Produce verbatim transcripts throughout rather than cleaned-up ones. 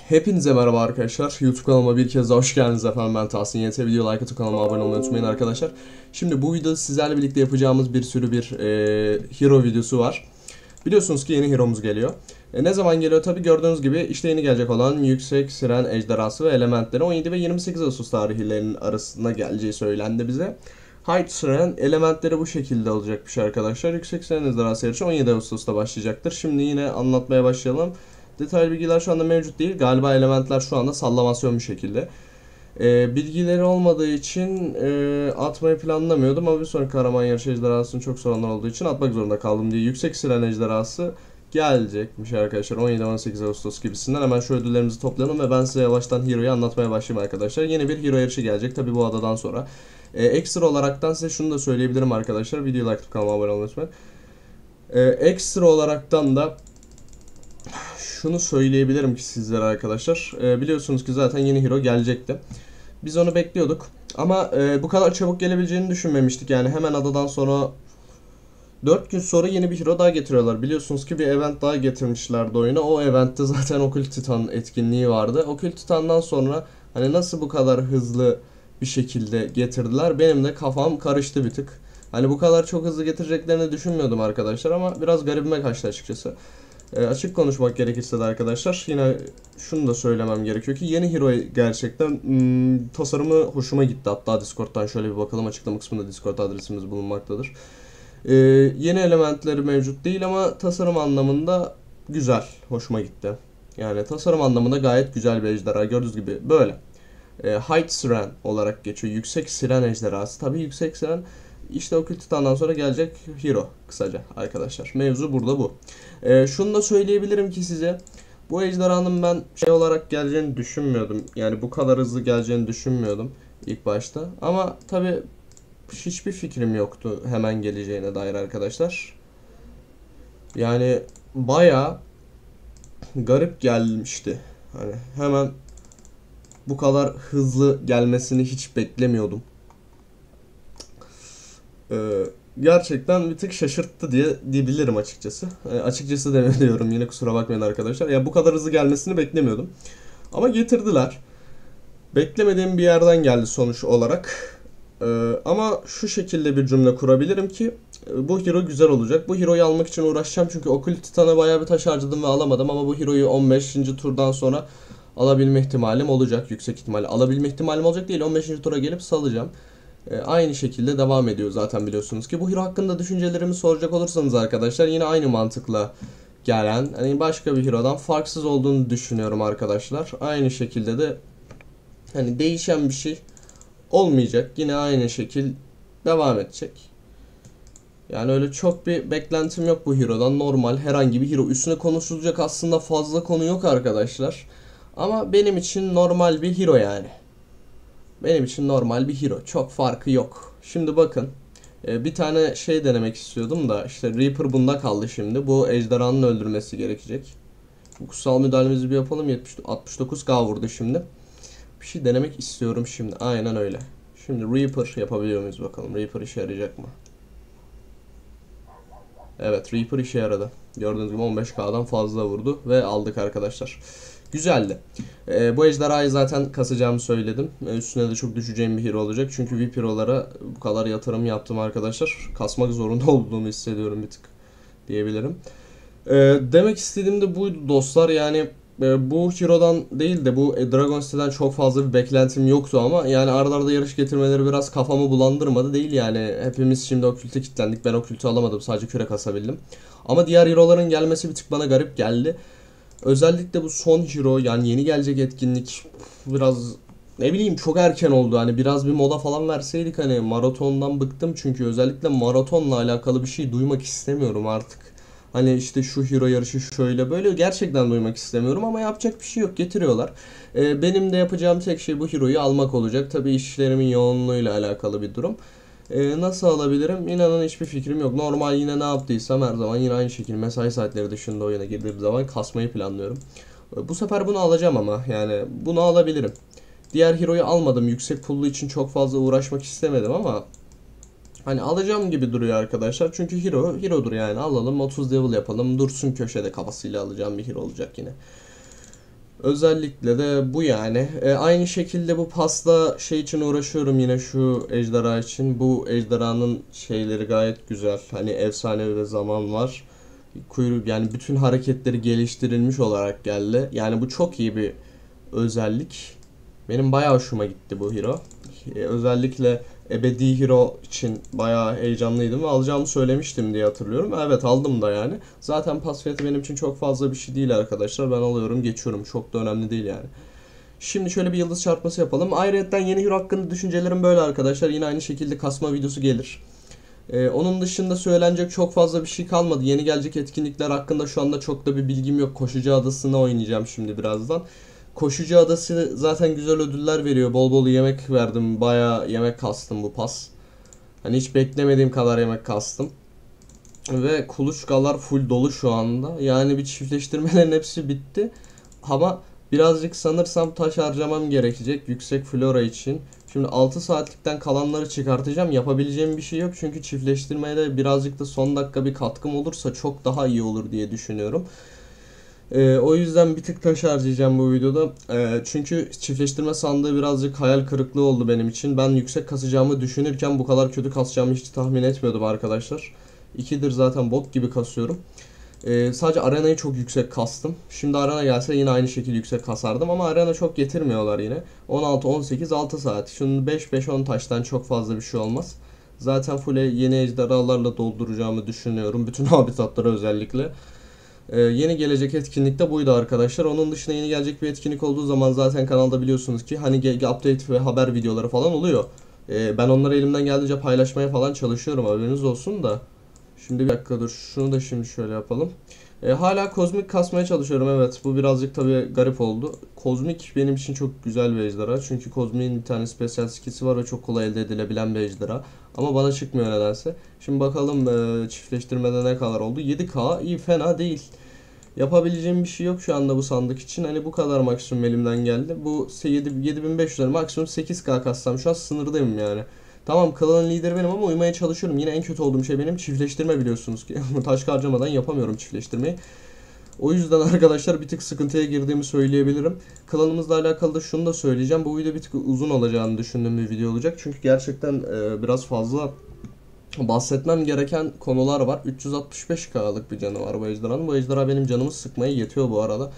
Hepinize merhaba arkadaşlar. YouTube kanalıma bir kez daha hoş geldiniz efendim. Ben Tahsin Y T. Video like atıp kanalıma abone olmayı unutmayın arkadaşlar. Şimdi bu videoda sizlerle birlikte yapacağımız bir sürü bir e, hero videosu var. Biliyorsunuz ki yeni heromuz geliyor. E, ne zaman geliyor? Tabi gördüğünüz gibi işte yeni gelecek olan Yüksek Siren Ejderhası ve Elementleri on yedi ve yirmi sekiz Ağustos tarihlerinin arasında geleceği söylendi bize. Hide Siren elementleri bu şekilde olacakmış arkadaşlar. Yüksek Siren Ejderhası yarışı on yedi Ağustos'ta başlayacaktır. Şimdi yine anlatmaya başlayalım. Detaylı bilgiler şu anda mevcut değil. Galiba elementler şu anda sallamasyon bir şekilde. Ee, bilgileri olmadığı için e, atmayı planlamıyordum ama bir sonraki kahraman yarışı ejderhasının çok sorunlar olduğu için atmak zorunda kaldım diye. Yüksek Siren Ejderhası gelecekmiş arkadaşlar on yedi on sekiz Ağustos gibisinden. Hemen şu ödüllerimizi toplayalım ve ben size yavaştan Hero'yu anlatmaya başlayayım arkadaşlar. Yeni bir Hero yarışı gelecek tabi bu adadan sonra. Ee, ekstra olaraktan size şunu da söyleyebilirim arkadaşlar. Videoyu like atıp kanalıma abone olmayı unutmayın. Ee, ekstra olaraktan da şunu söyleyebilirim ki sizlere arkadaşlar. Ee, biliyorsunuz ki zaten yeni hero gelecekti. Biz onu bekliyorduk. Ama e, bu kadar çabuk gelebileceğini düşünmemiştik. Yani hemen adadan sonra dört gün sonra yeni bir hero daha getiriyorlar. Biliyorsunuz ki bir event daha getirmişlerdi oyuna. O eventte zaten Okült Titan etkinliği vardı. Okült Titan'dan sonra hani nasıl bu kadar hızlı bir şekilde getirdiler? Benim de kafam karıştı bir tık. Hani bu kadar çok hızlı getireceklerini düşünmüyordum arkadaşlar ama biraz garibime kaçtı açıkçası. E, açık konuşmak gerekirse de arkadaşlar yine şunu da söylemem gerekiyor ki yeni hero gerçekten hmm, tasarımı hoşuma gitti. Hatta Discord'dan şöyle bir bakalım, açıklama kısmında Discord adresimiz bulunmaktadır. E, yeni elementleri mevcut değil ama tasarım anlamında güzel, hoşuma gitti. Yani tasarım anlamında gayet güzel bir ejderha, gördüğünüz gibi böyle. E, Hide Siren olarak geçiyor. Yüksek Siren ejderhası. Tabii Yüksek Siren işte Okült Titan'dan sonra gelecek hero kısaca arkadaşlar. Mevzu burada bu. Ee, şunu da söyleyebilirim ki size. Bu ejderhanın ben şey olarak geleceğini düşünmüyordum. Yani bu kadar hızlı geleceğini düşünmüyordum ilk başta. Ama tabi hiçbir fikrim yoktu hemen geleceğine dair arkadaşlar. Yani baya garip gelmişti. Hani hemen bu kadar hızlı gelmesini hiç beklemiyordum. Ee, gerçekten bir tık şaşırttı diye diyebilirim açıkçası. E, açıkçası demiyorum, yine kusura bakmayın arkadaşlar. Ya bu kadar hızlı gelmesini beklemiyordum. Ama getirdiler. Beklemediğim bir yerden geldi sonuç olarak. Ee, ama şu şekilde bir cümle kurabilirim ki bu hero güzel olacak. Bu hero'yu almak için uğraşacağım çünkü Okült Titan'a bayağı bir taş harcadım ve alamadım ama bu hero'yu on beşinci turdan sonra alabilme ihtimalim olacak. Yüksek ihtimalle alabilme ihtimalim olacak değil, on beşinci tura gelip salacağım. E, aynı şekilde devam ediyor zaten biliyorsunuz ki. Bu hero hakkında düşüncelerimi soracak olursanız arkadaşlar yine aynı mantıkla gelen, hani başka bir hero'dan farksız olduğunu düşünüyorum arkadaşlar. Aynı şekilde de hani değişen bir şey olmayacak. Yine aynı şekil devam edecek. Yani öyle çok bir beklentim yok bu hero'dan. Normal herhangi bir hero. Üstüne konuşulacak aslında fazla konu yok arkadaşlar. Ama benim için normal bir hero yani. Benim için normal bir hero. Çok farkı yok. Şimdi bakın. Bir tane şey denemek istiyordum da işte Reaper bunda kaldı şimdi. Bu ejderhanın öldürmesi gerekecek. Kutsal müdahalemizi bir yapalım. yetmiş altmış dokuz K vurdu şimdi. Bir şey denemek istiyorum şimdi. Aynen öyle. Şimdi Reaper yapabiliyor muyuz bakalım. Reaper işe yarayacak mı? Evet, Reaper işe yaradı. Gördüğünüz gibi on beş K'dan fazla vurdu ve aldık arkadaşlar. Güzeldi. Ee, bu ejderhayı zaten kasacağımı söyledim. Ee, üstüne de çok düşeceğim bir hero olacak. Çünkü V I P hero'lara bu kadar yatırım yaptım arkadaşlar. Kasmak zorunda olduğumu hissediyorum bir tık diyebilirim. Ee, demek istediğim de buydu dostlar. Yani e, bu hero'dan değil de bu e, Dragon City'den çok fazla bir beklentim yoktu ama yani aralarda yarış getirmeleri biraz kafamı bulandırmadı değil yani. Hepimiz şimdi Okült'e kilitlendik. Ben Okült'ü alamadım. Sadece küre kasabildim. Ama diğer hero'ların gelmesi bir tık bana garip geldi. Özellikle bu son hero, yani yeni gelecek etkinlik biraz ne bileyim çok erken oldu. Hani biraz bir mola falan verseydik, hani maratondan bıktım çünkü özellikle maratonla alakalı bir şey duymak istemiyorum artık. Hani işte şu hero yarışı şöyle böyle gerçekten duymak istemiyorum ama yapacak bir şey yok, getiriyorlar. Ee, benim de yapacağım tek şey bu hero'yu almak olacak. Tabii işlerimin yoğunluğuyla alakalı bir durum. Ee, nasıl alabilirim? İnanın hiçbir fikrim yok. Normal yine ne yaptıysam her zaman yine aynı şekilde mesai saatleri dışında oyuna girdiğim zaman kasmayı planlıyorum. Ee, bu sefer bunu alacağım ama yani bunu alabilirim. Diğer hero'yu almadım. Yüksek pullu için çok fazla uğraşmak istemedim ama hani alacağım gibi duruyor arkadaşlar. Çünkü hero hero'dur yani. Alalım otuz level yapalım. Dursun köşede kafasıyla alacağım bir hero olacak yine. Özellikle de bu yani. E, aynı şekilde bu pasta şey için uğraşıyorum yine şu ejderha için. Bu ejderhanın şeyleri gayet güzel. Hani efsanevi ve zaman var. Kuyruk yani bütün hareketleri geliştirilmiş olarak geldi. Yani bu çok iyi bir özellik. Benim bayağı hoşuma gitti bu hero. E, özellikle ebedi hero için bayağı heyecanlıydım ve alacağımı söylemiştim diye hatırlıyorum. Evet, aldım da yani. Zaten pas fiyatı benim için çok fazla bir şey değil arkadaşlar. Ben alıyorum, geçiyorum. Çok da önemli değil yani. Şimdi şöyle bir yıldız çarpması yapalım. Ayrıca yeni hero hakkında düşüncelerim böyle arkadaşlar. Yine aynı şekilde kasma videosu gelir. Ee, onun dışında söylenecek çok fazla bir şey kalmadı. Yeni gelecek etkinlikler hakkında şu anda çok da bir bilgim yok. Koşucu Adası'na oynayacağım şimdi birazdan. Koşucu Adası zaten güzel ödüller veriyor. Bol bol yemek verdim. Bayağı yemek kastım bu pas. Hani hiç beklemediğim kadar yemek kastım. Ve kuluçkalar full dolu şu anda. Yani bir çiftleştirmelerin hepsi bitti. Ama birazcık sanırsam taş harcamam gerekecek yüksek flora için. Şimdi altı saatlikten kalanları çıkartacağım. Yapabileceğim bir şey yok. Çünkü çiftleştirmeye de birazcık da son dakika bir katkım olursa çok daha iyi olur diye düşünüyorum. Ee, o yüzden bir tık taş harcayacağım bu videoda. Ee, çünkü çiftleştirme sandığı birazcık hayal kırıklığı oldu benim için. Ben yüksek kasacağımı düşünürken bu kadar kötü kasacağımı hiç tahmin etmiyordum arkadaşlar. ikidir zaten bok gibi kasıyorum. Ee, sadece arenayı çok yüksek kastım. Şimdi arena gelse yine aynı şekilde yüksek kasardım ama arena çok getirmiyorlar yine. on altı on sekiz altı saat. Şimdi beş beş on taştan çok fazla bir şey olmaz. Zaten full yeni ejderhalarla dolduracağımı düşünüyorum. Bütün habitatları özellikle. Ee, yeni gelecek etkinlik de buydu arkadaşlar. Onun dışında yeni gelecek bir etkinlik olduğu zaman zaten kanalda biliyorsunuz ki hani update ve haber videoları falan oluyor. Ee, ben onları elimden geldiğince paylaşmaya falan çalışıyorum, haberiniz olsun da. Şimdi bir dakika dur. Şunu da şimdi şöyle yapalım. E, hala kozmik kasmaya çalışıyorum. Evet, bu birazcık tabii garip oldu. Kozmik benim için çok güzel bir ejderha. Çünkü kozmiğin bir tane special skill'si var ve çok kolay elde edilebilen bir ejderha. Ama bana çıkmıyor nedense. Şimdi bakalım e, çiftleştirmede ne kadar oldu. yedi K iyi, fena değil. Yapabileceğim bir şey yok şu anda bu sandık için. Hani bu kadar maksimum elimden geldi. Bu yedi bin beş yüz maksimum sekiz K kassam şu an sınırdayım yani. Tamam, klanın lideri benim ama uymaya çalışıyorum. Yine en kötü olduğum şey benim çiftleştirme, biliyorsunuz ki. Taş harcamadan yapamıyorum çiftleştirmeyi. O yüzden arkadaşlar bir tık sıkıntıya girdiğimi söyleyebilirim. Klanımızla alakalı da şunu da söyleyeceğim. Bu video bir tık uzun olacağını düşündüğüm bir video olacak. Çünkü gerçekten e, biraz fazla bahsetmem gereken konular var. üç yüz altmış beş K'lık bir canı var bu ejderhanın. Bu ejderha benim canımı sıkmaya yetiyor bu arada.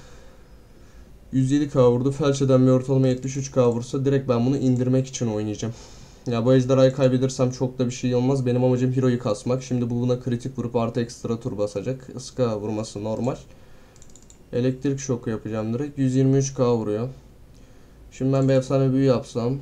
yüz yedi K vurdu. Felç eden bir ortalama yetmiş üç K vursa direkt ben bunu indirmek için oynayacağım. Ya bu ejderhayı kaybedersem çok da bir şey olmaz. Benim amacım hero'yu kasmak. Şimdi bu buna kritik vurup artı ekstra tur basacak. Iska vurması normal. Elektrik şoku yapacağım direkt. yüz yirmi üç K vuruyor. Şimdi ben bir efsane büyü yapsam.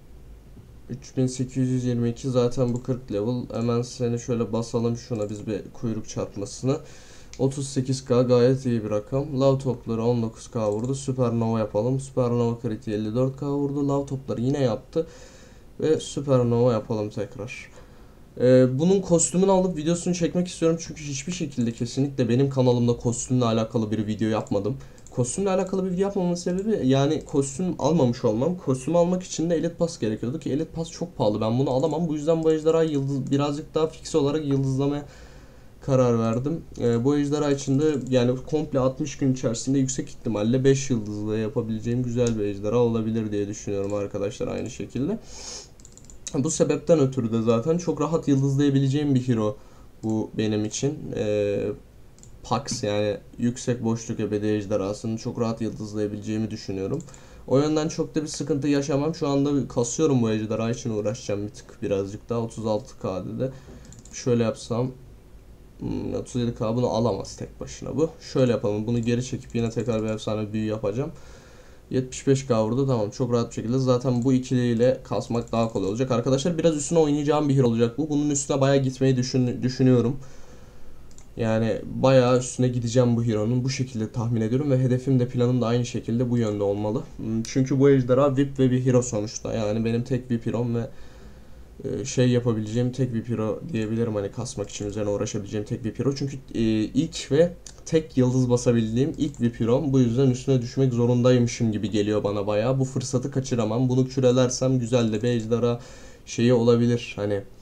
üç bin sekiz yüz yirmi iki zaten bu kırk level. Hemen seni şöyle basalım şuna biz bir kuyruk çarpmasını. otuz sekiz K gayet iyi bir rakam. Lav topları on dokuz K vurdu. Süpernova yapalım. Süpernova kritiği elli dört K vurdu. Lav topları yine yaptı. Ve süpernova yapalım tekrar. Ee, bunun kostümünü alıp videosunu çekmek istiyorum. Çünkü hiçbir şekilde kesinlikle benim kanalımda kostümle alakalı bir video yapmadım. Kostümle alakalı bir video yapmamın sebebi yani kostüm almamış olmam. Kostüm almak için de Elite Pass gerekiyordu ki Elite Pass çok pahalı. Ben bunu alamam. Bu yüzden bu ejderha yıldız, birazcık daha fix olarak yıldızlamaya karar verdim. Ee, bu ejderha için de yani komple altmış gün içerisinde yüksek ihtimalle beş yıldızlı yapabileceğim güzel bir ejderha olabilir diye düşünüyorum arkadaşlar, aynı şekilde. Bu sebepten ötürü de zaten çok rahat yıldızlayabileceğim bir hero bu benim için. Ee, Pax yani yüksek boşluk ebedi ejderhasını çok rahat yıldızlayabileceğimi düşünüyorum. O yönden çok da bir sıkıntı yaşamam. Şu anda kasıyorum bu ejderha için, uğraşacağım bir tık birazcık daha. otuz altı K'de de şöyle yapsam otuz yedi K bunu alamaz tek başına bu. Şöyle yapalım, bunu geri çekip yine tekrar bir efsane büyü yapacağım. yetmiş beş K vurdu, tamam, çok rahat bir şekilde zaten bu ikiliyle kasmak daha kolay olacak. Arkadaşlar biraz üstüne oynayacağım bir hero olacak bu. Bunun üstüne bayağı gitmeyi düşün, düşünüyorum. Yani bayağı üstüne gideceğim bu hero'nun, bu şekilde tahmin ediyorum ve hedefim de planım da aynı şekilde bu yönde olmalı. Çünkü bu ejderha V I P ve bir hero sonuçta. Yani benim tek V I P hero'm ve şey yapabileceğim tek V I P hero diyebilirim, hani kasmak için üzerine uğraşabileceğim tek V I P hero. Çünkü ilk ve tek yıldız basabildiğim ilk V I P hero'm. Bu yüzden üstüne düşmek zorundaymışım gibi geliyor bana bayağı. Bu fırsatı kaçıramam. Bunu kürelersem güzel de bir ejderha şeyi olabilir. Hani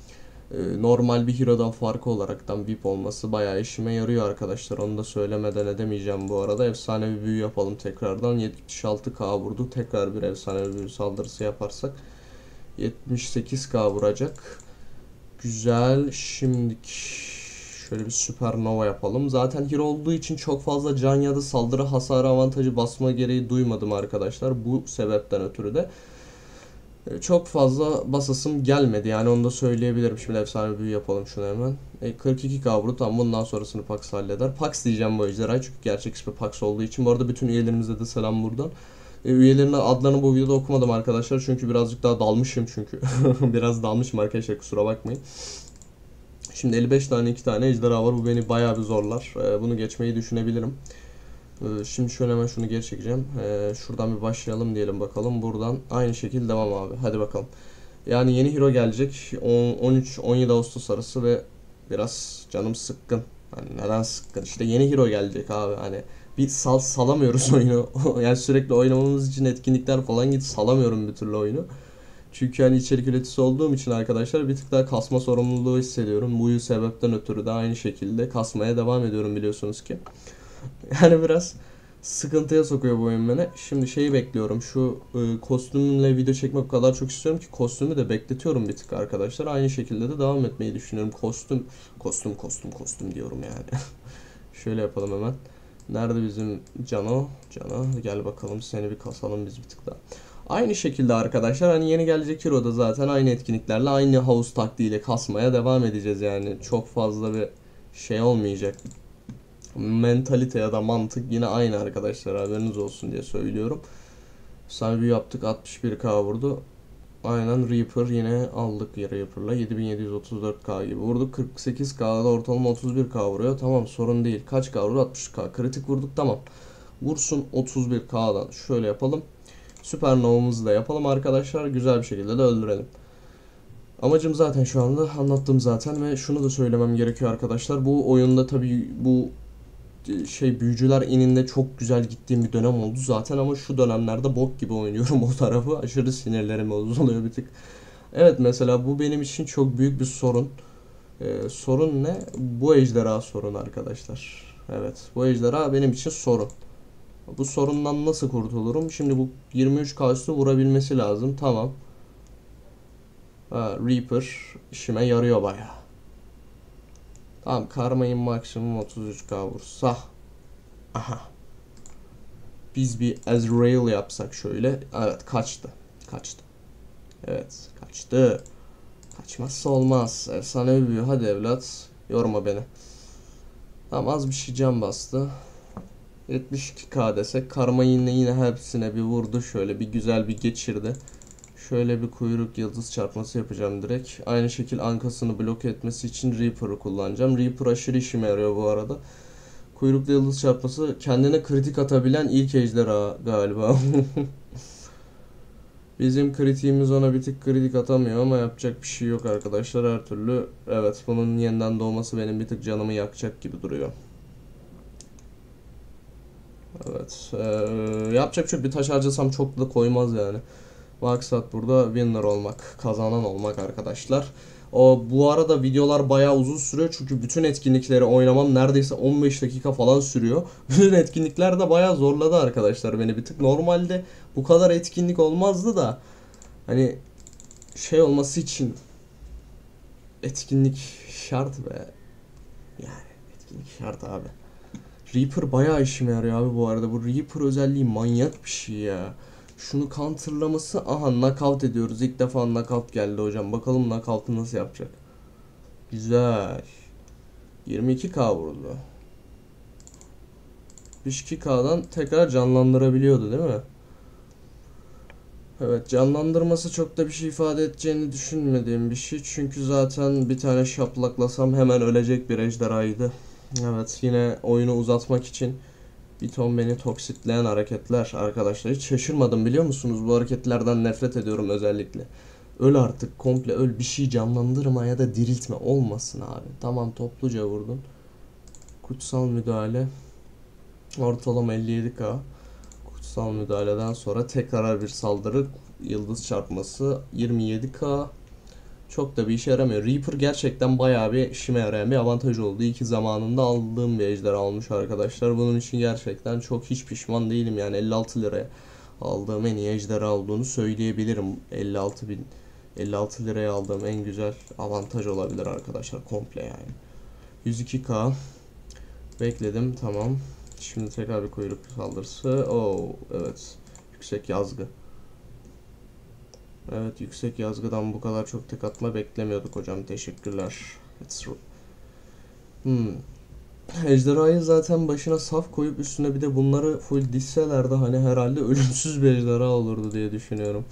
e, normal bir hero'dan farkı olaraktan V I P olması bayağı işime yarıyor arkadaşlar. Onu da söylemeden edemeyeceğim bu arada. Efsanevi büyü yapalım tekrardan. yetmiş altı K vurdu. Tekrar bir efsanevi büyü saldırısı yaparsak yetmiş sekiz K vuracak. Güzel. Şimdi şöyle bir süpernova yapalım. Zaten hero olduğu için çok fazla can ya da saldırı hasarı avantajı basma gereği duymadım arkadaşlar. Bu sebepten ötürü de çok fazla basasım gelmedi. Yani onu da söyleyebilirim. Şimdi efsane büyü yapalım şunu hemen. E, kırk iki K vurdu. Tamam, bundan sonrasını Pax halleder. Pax diyeceğim bu ejderha çünkü gerçek ismi Pax olduğu için. Bu arada bütün üyelerimize de selam buradan. E, üyelerinin adlarını bu videoda okumadım arkadaşlar. Çünkü birazcık daha dalmışım çünkü. Biraz dalmışım arkadaşlar, kusura bakmayın. Şimdi elli beş tane iki tane ejderha var. Bu beni bayağı bir zorlar. E, bunu geçmeyi düşünebilirim. E, şimdi şöyle hemen şunu geri çekeceğim. E, şuradan bir başlayalım diyelim bakalım. Buradan aynı şekilde devam abi. Hadi bakalım. Yani yeni hero gelecek. on üç on yedi Ağustos arası ve biraz canım sıkkın. Hani neden sıkkın? İşte yeni hero gelecek abi. Hani bir sal salamıyoruz oyunu. Yani sürekli oynamamız için etkinlikler falan git salamıyorum bir türlü oyunu. Çünkü hani içerik üreticisi olduğum için arkadaşlar bir tık daha kasma sorumluluğu hissediyorum. Bu sebepten ötürü de aynı şekilde kasmaya devam ediyorum biliyorsunuz ki. Yani biraz sıkıntıya sokuyor bu oyun beni. Şimdi şeyi bekliyorum. Şu e, kostümle video çekmek o kadar çok istiyorum ki kostümü de bekletiyorum bir tık arkadaşlar. Aynı şekilde de devam etmeyi düşünüyorum. Kostüm, kostüm, kostüm, kostüm diyorum yani. Şöyle yapalım hemen. Nerede bizim Cano? Cano gel bakalım, seni bir kasalım biz bir tık daha. Aynı şekilde arkadaşlar hani yeni gelecek hero da zaten aynı etkinliklerle aynı house taktiğiyle kasmaya devam edeceğiz yani. Çok fazla bir şey olmayacak. Mentalite ya da mantık yine aynı arkadaşlar, haberiniz olsun diye söylüyorum. Sahibi yaptık, altmış bir K vurdu. Aynen Reaper yine aldık ya, Reaper'la yedi bin yedi yüz otuz dört K gibi vurduk. kırk sekiz K'da ortalama otuz bir K vuruyor. Tamam, sorun değil. Kaç K vurdu? altmış K. Kritik vurduk, tamam. Vursun otuz bir K'dan. Şöyle yapalım. Süpernova'mızı da yapalım arkadaşlar. Güzel bir şekilde de öldürelim. Amacım zaten şu anda anlattım zaten ve şunu da söylemem gerekiyor arkadaşlar. Bu oyunda tabii bu şey büyücüler ininde çok güzel gittiğim bir dönem oldu zaten ama şu dönemlerde bok gibi oynuyorum o tarafı. Aşırı sinirlerim bozuluyor bir tık. Evet, mesela bu benim için çok büyük bir sorun. Ee, sorun ne? Bu ejderha sorun arkadaşlar. Evet, bu ejderha benim için sorun. Bu sorundan nasıl kurtulurum? Şimdi bu yirmi üç K üstü vurabilmesi lazım. Tamam. Ha, Reaper işime yarıyor bayağı. Tamam, karmayın maksimum otuz üç K vursa. Aha. Biz bir Azrael yapsak şöyle. Evet, kaçtı. Kaçtı. Evet, kaçtı. Kaçmazsa olmaz. Efsane büyü. Hadi evlat. Yorma beni. Tamam, az bir şey can bastı. yetmiş iki K desek. Karma yine yine hepsine bir vurdu. Şöyle bir güzel bir geçirdi. Şöyle bir kuyruk yıldız çarpması yapacağım direkt. Aynı şekil ankasını bloke etmesi için Reaper'ı kullanacağım. Reaper aşırı işime yarıyor bu arada. Kuyruklu yıldız çarpması kendine kritik atabilen ilk ejderha galiba. Bizim kritiğimiz ona bir tık kritik atamıyor ama yapacak bir şey yok arkadaşlar, her türlü. Evet, bunun yeniden doğması benim bir tık canımı yakacak gibi duruyor. Evet, ee, yapacak bir şey, bir taş harcasam çok da koymaz yani. Maksat burada winner olmak, kazanan olmak arkadaşlar. O bu arada videolar bayağı uzun sürüyor çünkü bütün etkinlikleri oynamam neredeyse on beş dakika falan sürüyor. Bütün etkinlikler de bayağı zorladı arkadaşlar beni bir tık. Normalde bu kadar etkinlik olmazdı da hani şey olması için etkinlik şart be. Yani etkinlik şart abi. Reaper bayağı işime yarıyor abi bu arada. Bu Reaper özelliği manyak bir şey ya. Şunu counterlaması, aha knockout ediyoruz. İlk defa knockout geldi hocam. Bakalım knockout'u nasıl yapacak. Güzel. yirmi iki K vurdu. yetmiş iki K'dan tekrar canlandırabiliyordu değil mi? Evet, canlandırması çok da bir şey ifade edeceğini düşünmediğim bir şey. Çünkü zaten bir tane şaplaklasam hemen ölecek bir ejderhaydı. Evet, yine oyunu uzatmak için bir ton beni toksitleyen hareketler arkadaşlar. Hiç şaşırmadım biliyor musunuz? Bu hareketlerden nefret ediyorum özellikle. Öl artık, komple öl, bir şey canlandırma ya da diriltme olmasın abi. Tamam, topluca vurdun. Kutsal müdahale. Ortalama elli yedi K. Kutsal müdahaleden sonra tekrar bir saldırı. Yıldız çarpması yirmi yedi K. çok da bir işe yaramıyor. Reaper gerçekten bayağı bir işime yarayan bir avantaj oldu. İyi ki zamanında aldığım bir ejderha almış arkadaşlar. Bunun için gerçekten çok hiç pişman değilim. Yani elli altı liraya aldığım en iyi ejderha olduğunu söyleyebilirim. elli altı bin elli altı liraya aldığım en güzel avantaj olabilir arkadaşlar, komple yani. yüz iki K bekledim, tamam. Şimdi tekrar bir kuyruk saldırısı. Oo evet, yüksek yazgı. Evet, yüksek yazgıdan bu kadar çok tek atma beklemiyorduk hocam. Teşekkürler. Hmm. Ejderhayı zaten başına saf koyup üstüne bir de bunları full disselerdi hani herhalde ölümsüz bir ejderha olurdu diye düşünüyorum.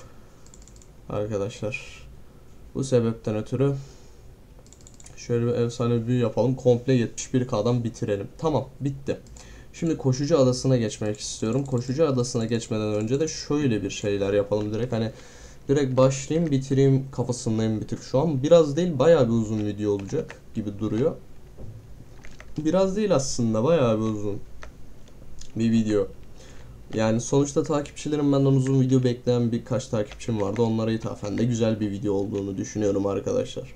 Arkadaşlar. Bu sebepten ötürü şöyle bir efsane bir büyü yapalım. Komple yetmiş bir K'dan bitirelim. Tamam, bitti. Şimdi koşucu adasına geçmek istiyorum. Koşucu adasına geçmeden önce de şöyle bir şeyler yapalım direkt. Hani direkt başlayayım bitireyim kafasındayım bir tık şu an. Biraz değil, bayağı bir uzun video olacak gibi duruyor. Biraz değil aslında, bayağı bir uzun bir video. Yani sonuçta takipçilerim benden uzun video bekleyen birkaç takipçim vardı. Onlara ithafen de güzel bir video olduğunu düşünüyorum arkadaşlar.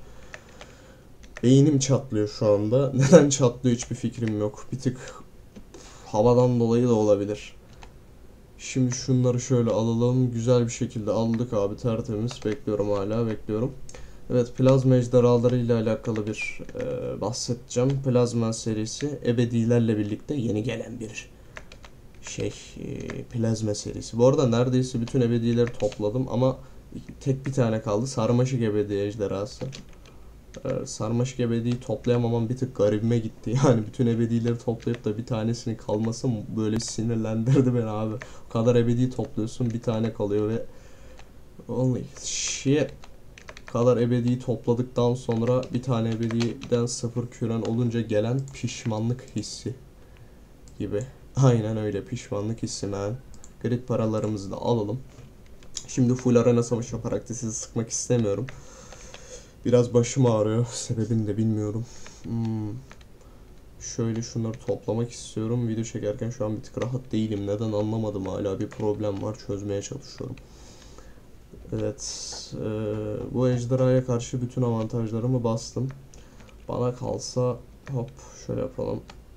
Beynim çatlıyor şu anda. Neden çatlıyor hiçbir fikrim yok. Bir tık havadan dolayı da olabilir. Şimdi şunları şöyle alalım. Güzel bir şekilde aldık abi, tertemiz. Bekliyorum, hala bekliyorum. Evet, plazma ejderhaları ile alakalı bir e, bahsedeceğim. Plazma serisi ebedilerle birlikte yeni gelen bir şey, e, plazma serisi. Bu arada neredeyse bütün ebedileri topladım ama tek bir tane kaldı. Sarmaşık ebedi ejderhası. E, sarmaşık ebediyi toplayamamam bir tık garibime gitti. Yani bütün ebedileri toplayıp da bir tanesinin kalması böyle sinirlendirdi beni abi. O kadar ebediyi topluyorsun, bir tane kalıyor ve only shit. Kadar ebediyi topladıktan sonra bir tane ebediden sıfır küren olunca gelen pişmanlık hissi gibi. Aynen öyle, pişmanlık hissi man. Grid paralarımızı da alalım. Şimdi full arena savaşı yaparak da sizi sıkmak istemiyorum. Biraz başım ağrıyor. Sebebini de bilmiyorum. Hmm. Şöyle şunları toplamak istiyorum. Video çekerken şu an bir tık rahat değilim. Neden anlamadım, hala bir problem var. Çözmeye çalışıyorum. Evet, e, bu ejderhaya karşı bütün avantajlarımı bastım. Bana kalsa hop şöyle yapalım.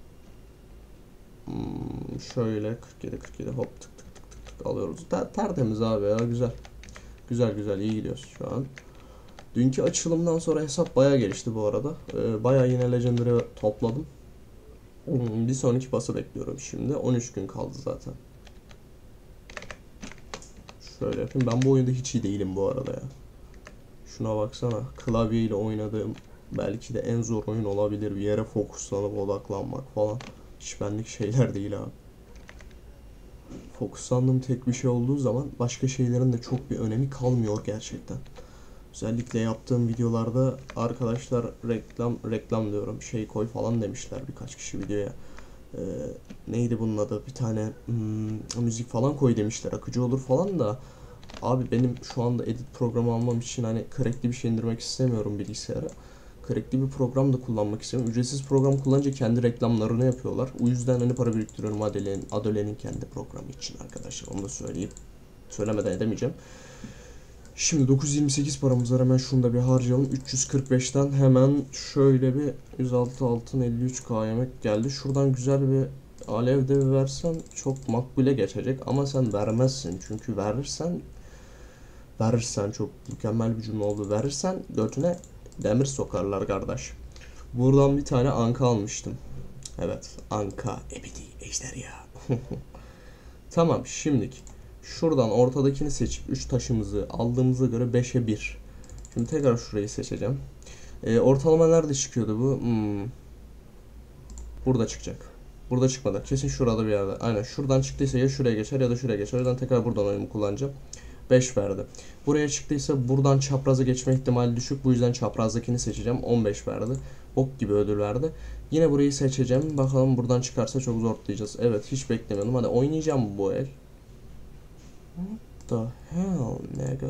Hmm, şöyle kırk yedi kırk yedi hop tık tık tık tık tık alıyoruz. Ter tertemiz abi ya, güzel. Güzel güzel, iyi gidiyoruz şu an. Dünkü açılımdan sonra hesap bayağı gelişti bu arada. E, bayağı yine legendary topladım. Hmm, bir sonraki pası bekliyorum şimdi. on üç gün kaldı zaten. Şöyle yapayım. Ben bu oyunda hiç iyi değilim bu arada ya. Şuna baksana. Klavye ile oynadığım belki de en zor oyun olabilir. Bir yere fokuslanıp odaklanmak falan. Hiç benlik şeyler değil abi. Fokuslandığım tek bir şey olduğu zaman başka şeylerin de çok bir önemi kalmıyor gerçekten. Özellikle yaptığım videolarda arkadaşlar reklam reklam diyorum şey koy falan demişler birkaç kişi videoya. Ee, neydi bunun adı? Bir tane hmm, müzik falan koy demişler. Akıcı olur falan da. Abi benim şu anda edit programı almam için hani crackli bir şey indirmek istemiyorum bilgisayara. Crackli bir program da kullanmak istemiyorum. Ücretsiz program kullanınca kendi reklamlarını yapıyorlar. O yüzden hani para biriktiriyorum Adole'nin Adole'nin kendi programı için arkadaşlar. Onu da söyleyeyim. Söylemeden edemeyeceğim. Şimdi dokuz yüz yirmi sekiz paramız var, hemen şunu da bir harcayalım. üç yüz kırk beşten hemen şöyle bir yüz altı altın elli üç K yemek geldi. Şuradan güzel bir alev de versen çok makbule geçecek ama sen vermezsin. Çünkü verirsen verirsen çok mükemmel bir cümle oldu. Verirsen götüne demir sokarlar kardeş. Buradan bir tane anka almıştım. Evet, anka ebedi ejderha. Tamam, şimdilik şuradan ortadakini seçip üç taşımızı aldığımıza göre beşe bir. Şimdi tekrar şurayı seçeceğim. Ee, ortalama nerede çıkıyordu bu? Hmm. Burada çıkacak. Burada çıkmadı. Kesin şurada bir yerde. Aynen, şuradan çıktıysa ya şuraya geçer ya da şuraya geçer. O yüzden tekrar buradan oyumu kullanacağım. beş verdi. Buraya çıktıysa buradan çaprazı geçme ihtimali düşük. Bu yüzden çaprazdakini seçeceğim. on beş verdi. Bok gibi ödül verdi. Yine burayı seçeceğim. Bakalım buradan çıkarsa çok zorlayacağız. Evet, hiç beklemiyordum. Hadi oynayacağım bu el. What the hell nigga?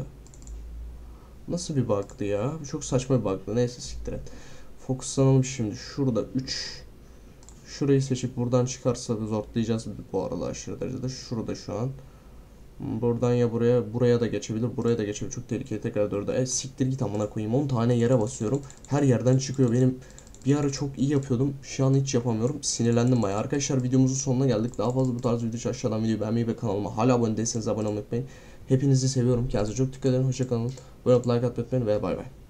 Nasıl bir bug'dı ya? Çok saçma bir bug'dı. Neyse, siktir et. Fokuslanalım şimdi. Şurada üç. Şurayı seçip buradan çıkarsa da zorlayacağız bu arada aşırı derecede. Şurada şu an. Buradan ya buraya, buraya da geçebilir, buraya da geçebilir. Çok tehlikeli, tekrar dörde. E siktir git amına koyayım. on tane yere basıyorum. Her yerden çıkıyor. Benim bir ara çok iyi yapıyordum. Şu an hiç yapamıyorum. Sinirlendim bayağı. Arkadaşlar videomuzun sonuna geldik. Daha fazla bu tarz video için aşağıdan videoyu beğenmeyi ve kanalıma hala abone değilseniz abone olmayı unutmayın. Hepinizi seviyorum. Kendinize çok dikkat edin. Hoşça kalın. Böyle like atmayı unutmayın ve bay bay.